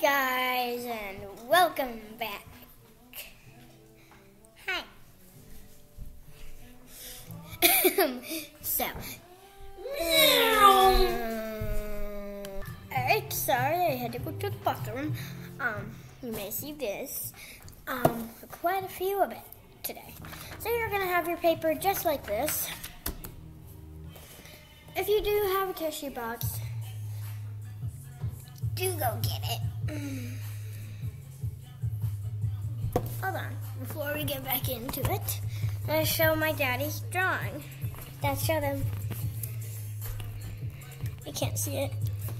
guys, and welcome back. Hi. Alright, sorry, I had to go to the bathroom. You may see this. Quite a few of it today. So you're gonna have your paper just like this. If you do have a tissue box, do go get it. Hold on, before we get back into it, I'm gonna show my daddy's drawing. Dad, show them. You can't see it.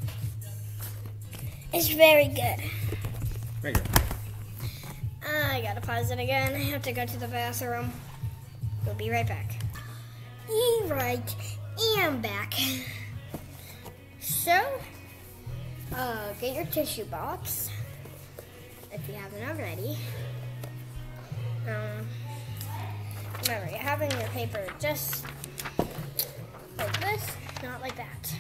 It's very good. There you go. I gotta pause it again. I have to go to the bathroom. We'll be right back. Right, and back. So, get your tissue box if you haven't already. Remember, you're having your paper just like this, not like that.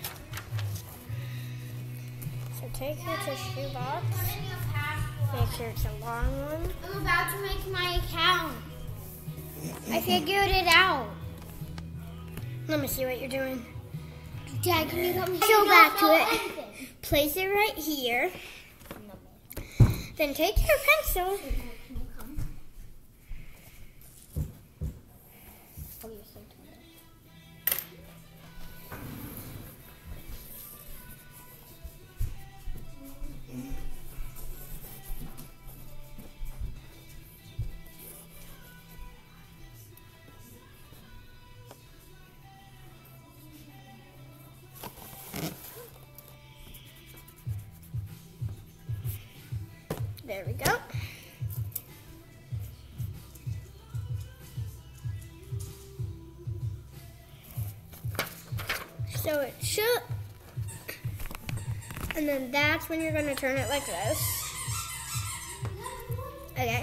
So take your tissue box. Make sure it's a long one. I'm about to make my account. I figured it out. Let me see what you're doing. Dad, can you help me? Go back to it. Place it right here. Then take your pencil. There we go. So it should, and then that's when you're going to turn it like this. Okay.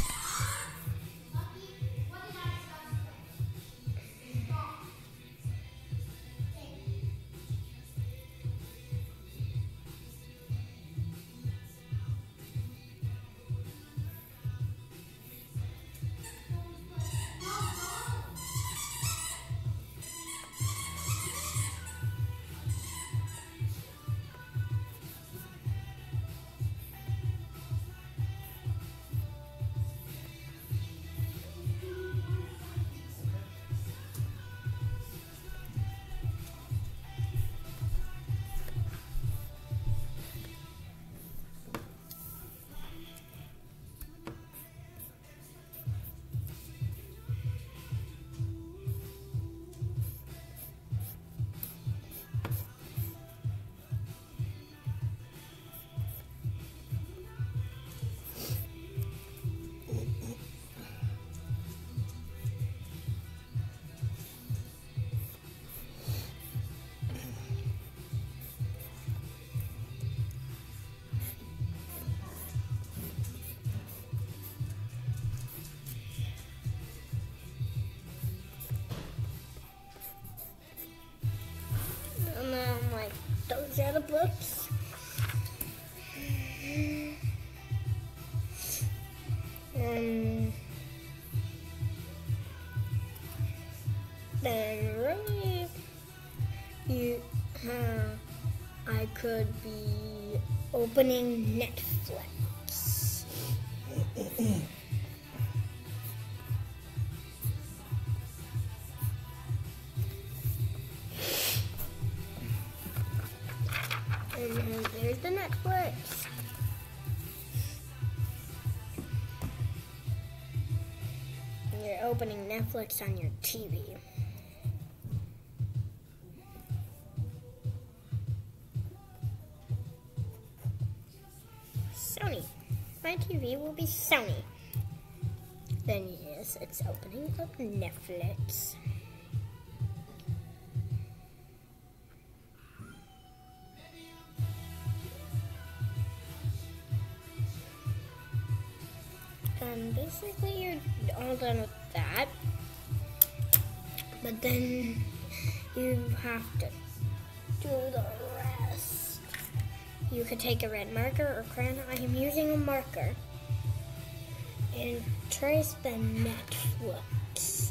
And then I'm like, those are the books. And then really, I could be opening Netflix. And then there's the Netflix. And you're opening Netflix on your TV. Sony. My TV will be Sony. Then yes, it's opening up Netflix. And basically you're all done with that. But then you have to do the rest. you could take a red marker or crayon. I am using a marker. And trace the Netflix.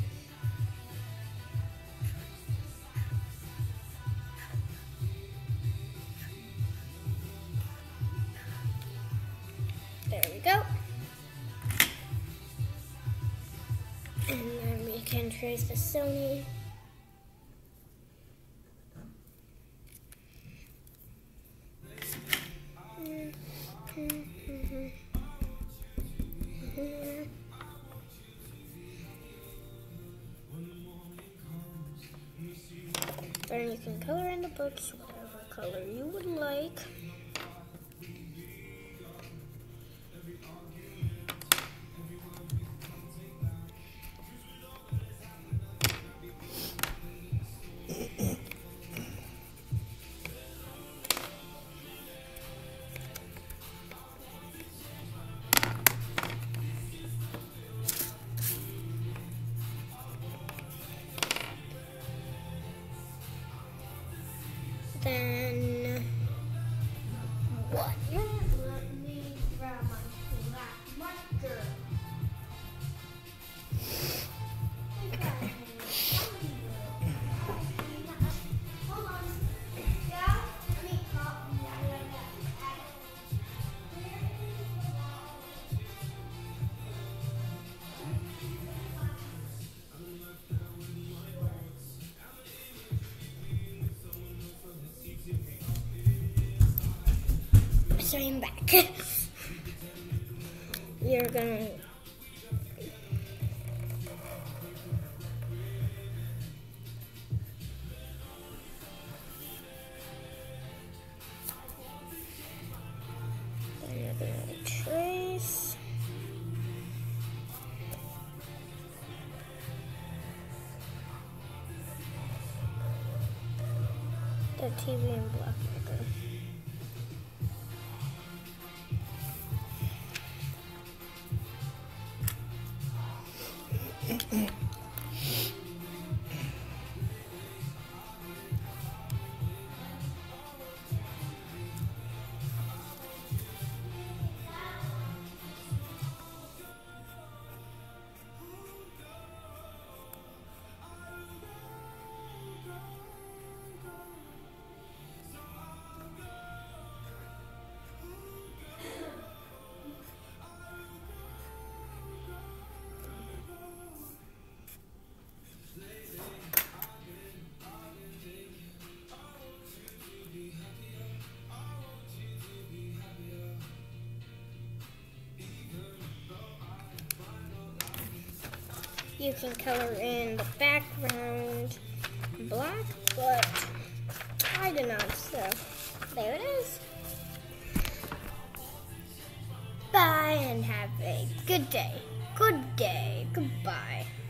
There we go. And then we can trace the Sony. Then you can color in the books whatever color you would like. Then what? Let me grab my black marker. Hold on. Yeah, let me pop So I'm back. You're gonna trace. The TV in black marker. You can color in the background black, but I did not, so there it is. Bye and have a good day. Good day. Goodbye.